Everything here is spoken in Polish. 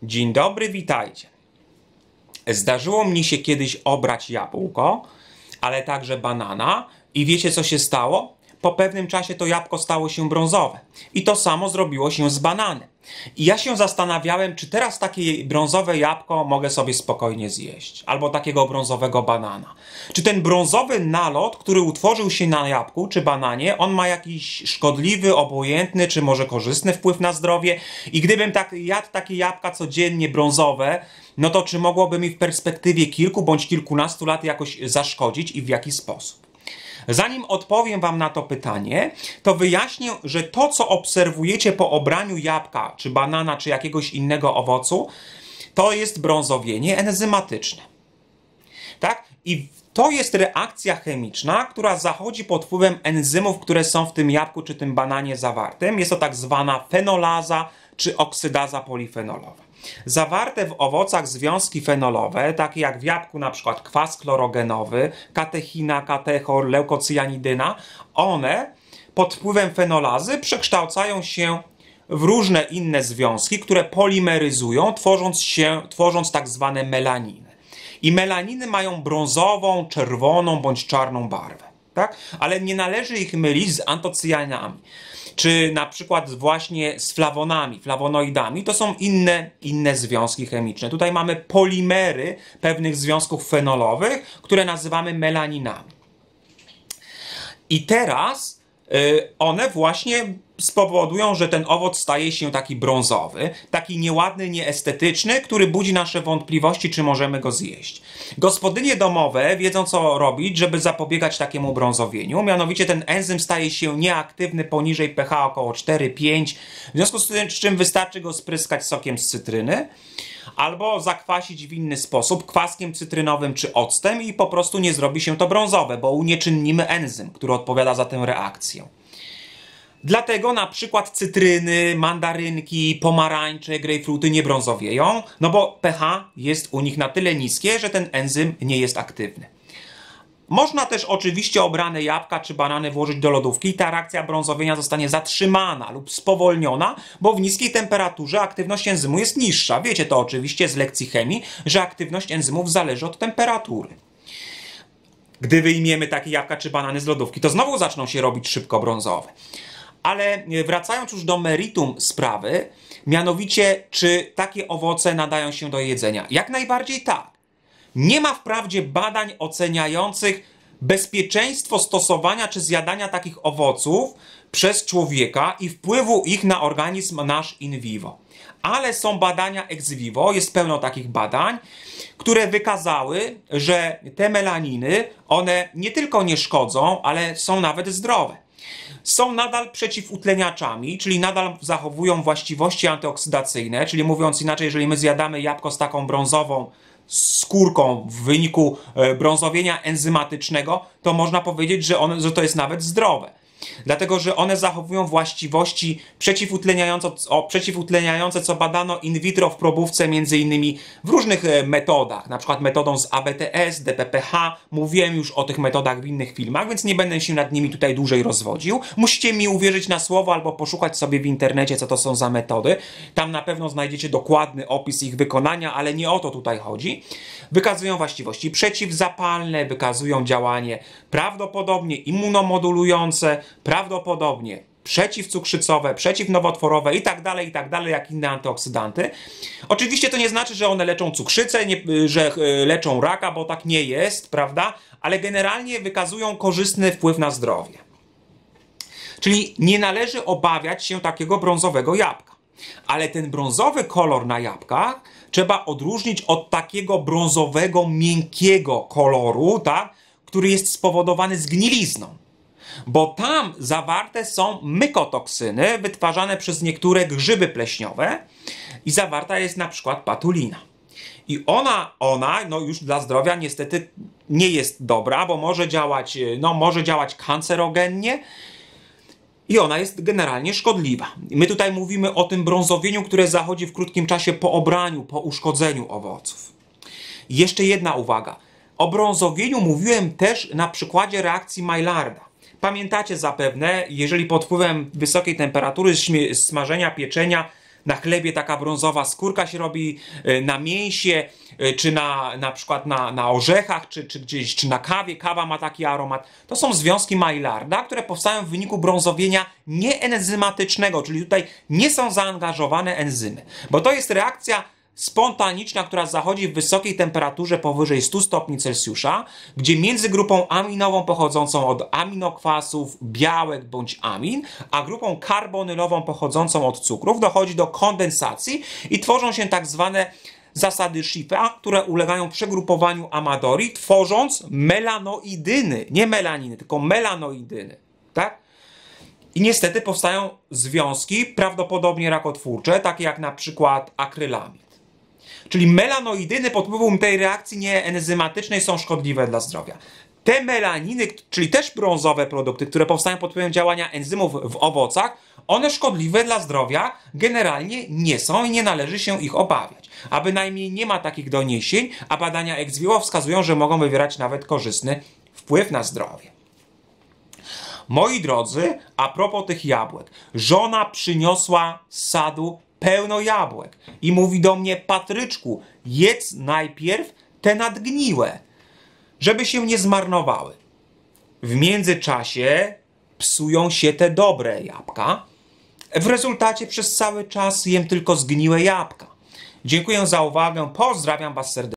Dzień dobry, witajcie. Zdarzyło mi się kiedyś obrać jabłko, ale także banana i wiecie co się stało? Po pewnym czasie to jabłko stało się brązowe i to samo zrobiło się z bananem. I ja się zastanawiałem, czy teraz takie brązowe jabłko mogę sobie spokojnie zjeść, albo takiego brązowego banana. Czy ten brązowy nalot, który utworzył się na jabłku czy bananie, on ma jakiś szkodliwy, obojętny, czy może korzystny wpływ na zdrowie? I gdybym jadł takie jabłka codziennie brązowe, no to czy mogłoby mi w perspektywie kilku bądź kilkunastu lat jakoś zaszkodzić i w jaki sposób? Zanim odpowiem wam na to pytanie, to wyjaśnię, że to, co obserwujecie po obraniu jabłka, czy banana, czy jakiegoś innego owocu, to jest brązowienie enzymatyczne. Tak? I to jest reakcja chemiczna, która zachodzi pod wpływem enzymów, które są w tym jabłku, czy tym bananie zawartym. Jest to tak zwana fenolaza, czy oksydaza polifenolowa. Zawarte w owocach związki fenolowe, takie jak w jabłku na przykład kwas chlorogenowy, katechina, katechol, leukocyjanidyna, one pod wpływem fenolazy przekształcają się w różne inne związki, które polimeryzują, tworząc tak zwane melaniny. I melaniny mają brązową, czerwoną bądź czarną barwę. Tak? Ale nie należy ich mylić z antocyanami, czy na przykład właśnie z flawonami, flawonoidami. To są inne związki chemiczne. Tutaj mamy polimery pewnych związków fenolowych, które nazywamy melaninami. I teraz one właśnie spowodują, że ten owoc staje się taki brązowy, taki nieładny, nieestetyczny, który budzi nasze wątpliwości, czy możemy go zjeść. Gospodynie domowe wiedzą, co robić, żeby zapobiegać takiemu brązowieniu. Mianowicie ten enzym staje się nieaktywny poniżej pH około 4-5, w związku z czym wystarczy go spryskać sokiem z cytryny, albo zakwasić w inny sposób, kwaskiem cytrynowym czy octem i po prostu nie zrobi się to brązowe, bo unieczynnimy enzym, który odpowiada za tę reakcję. Dlatego na przykład cytryny, mandarynki, pomarańcze, grejpfruty nie brązowieją, no bo pH jest u nich na tyle niskie, że ten enzym nie jest aktywny. Można też oczywiście obrane jabłka czy banany włożyć do lodówki i ta reakcja brązowienia zostanie zatrzymana lub spowolniona, bo w niskiej temperaturze aktywność enzymu jest niższa. Wiecie to oczywiście z lekcji chemii, że aktywność enzymów zależy od temperatury. Gdy wyjmiemy takie jabłka czy banany z lodówki, to znowu zaczną się robić szybko brązowe. Ale wracając już do meritum sprawy, mianowicie, czy takie owoce nadają się do jedzenia? Jak najbardziej tak. Nie ma wprawdzie badań oceniających bezpieczeństwo stosowania czy zjadania takich owoców przez człowieka i wpływu ich na organizm nasz in vivo. Ale są badania ex vivo, jest pełno takich badań, które wykazały, że te melaniny, one nie tylko nie szkodzą, ale są nawet zdrowe. Są nadal przeciwutleniaczami, czyli nadal zachowują właściwości antyoksydacyjne, czyli mówiąc inaczej, jeżeli my zjadamy jabłko z taką brązową skórką w wyniku brązowienia enzymatycznego, to można powiedzieć, że to jest nawet zdrowe. Dlatego, że one zachowują właściwości przeciwutleniające, co badano in vitro w probówce, między innymi w różnych metodach, na przykład metodą z ABTS, DPPH. Mówiłem już o tych metodach w innych filmach, więc nie będę się nad nimi tutaj dłużej rozwodził. Musicie mi uwierzyć na słowo albo poszukać sobie w internecie, co to są za metody. Tam na pewno znajdziecie dokładny opis ich wykonania, ale nie o to tutaj chodzi. Wykazują właściwości przeciwzapalne, wykazują działanie prawdopodobnie immunomodulujące, prawdopodobnie przeciwcukrzycowe, przeciwnowotworowe i tak dalej, jak inne antyoksydanty. Oczywiście to nie znaczy, że one leczą cukrzycę, że leczą raka, bo tak nie jest, prawda? Ale generalnie wykazują korzystny wpływ na zdrowie. Czyli nie należy obawiać się takiego brązowego jabłka. Ale ten brązowy kolor na jabłkach trzeba odróżnić od takiego brązowego, miękkiego koloru, tak? Który jest spowodowany zgnilizną. Bo tam zawarte są mykotoksyny wytwarzane przez niektóre grzyby pleśniowe i zawarta jest na przykład patulina. I ona no już dla zdrowia niestety nie jest dobra, bo może działać kancerogennie i ona jest generalnie szkodliwa. My tutaj mówimy o tym brązowieniu, które zachodzi w krótkim czasie po obraniu, po uszkodzeniu owoców. I jeszcze jedna uwaga. O brązowieniu mówiłem też na przykładzie reakcji Maillarda. Pamiętacie zapewne, jeżeli pod wpływem wysokiej temperatury smażenia, pieczenia Na chlebie taka brązowa skórka się robi, na mięsie, czy na przykład na orzechach, czy gdzieś, czy na kawie. Kawa ma taki aromat. To są związki Maillarda, które powstają w wyniku brązowienia nieenzymatycznego, czyli tutaj nie są zaangażowane enzymy. Bo to jest reakcja spontaniczna, która zachodzi w wysokiej temperaturze powyżej 100 stopni Celsjusza, gdzie między grupą aminową pochodzącą od aminokwasów, białek bądź amin, a grupą karbonylową pochodzącą od cukrów dochodzi do kondensacji i tworzą się tak zwane zasady Schiffa, które ulegają przegrupowaniu Amadori, tworząc melanoidyny, nie melaniny, tylko melanoidyny, tak? I niestety powstają związki prawdopodobnie rakotwórcze, takie jak na przykład akrylamid. Czyli melanoidyny pod wpływem tej reakcji nieenzymatycznej są szkodliwe dla zdrowia. Te melaniny, czyli też brązowe produkty, które powstają pod wpływem działania enzymów w owocach, one szkodliwe dla zdrowia generalnie nie są i nie należy się ich obawiać. A bynajmniej nie ma takich doniesień, a badania ex vivo wskazują, że mogą wywierać nawet korzystny wpływ na zdrowie. Moi drodzy, a propos tych jabłek. Żona przyniosła z sadu pełno jabłek i mówi do mnie: Patryczku, jedz najpierw te nadgniłe, żeby się nie zmarnowały. W międzyczasie psują się te dobre jabłka. W rezultacie przez cały czas jem tylko zgniłe jabłka. Dziękuję za uwagę, pozdrawiam Was serdecznie.